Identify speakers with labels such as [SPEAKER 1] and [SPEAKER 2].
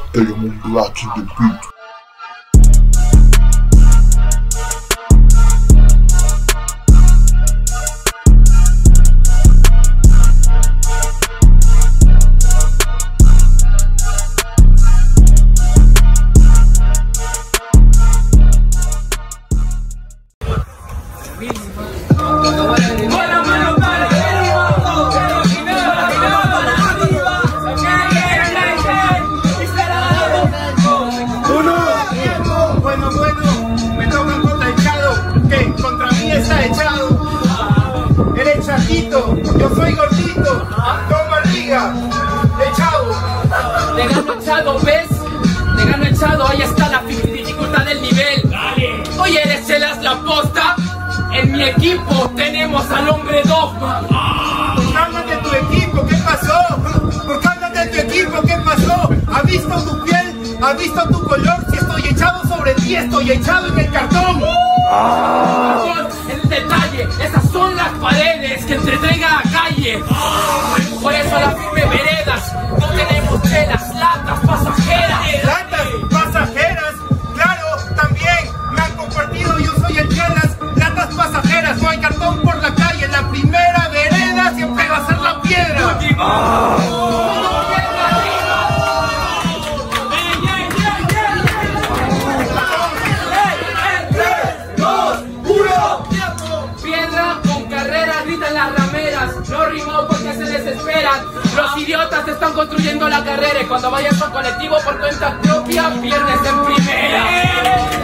[SPEAKER 1] Element Black in the beat.
[SPEAKER 2] Yo soy gordito, con barriga, echado.
[SPEAKER 3] Le gano echado, ¿ves? Le gano echado, ahí está la dificultad del nivel. Dale. Oye, ¿eres Chelas la posta? En mi equipo tenemos al hombre dogma.
[SPEAKER 2] ¿Por qué andas de tu equipo? ¿Qué pasó? ¿Por qué andas de tu equipo? ¿Qué pasó? ¿Has visto tu piel? ¿Has visto tu color? Si estoy echado sobre ti, estoy echado en el cartón.
[SPEAKER 3] El detalle, esas son las paredes que entretenga a calle. Por eso a las firme veredas no tenemos chelas, latas pasajeras.
[SPEAKER 2] ¿Latas pasajeras? Claro, también me han compartido, yo soy el chelas, latas pasajeras. No hay cartón por la calle, la primera vereda siempre va a ser la piedra.
[SPEAKER 3] Las rameras, no rimó porque se desesperan. Los idiotas están construyendo la carrera y cuando vayas a un colectivo por cuenta propia pierdes en primera.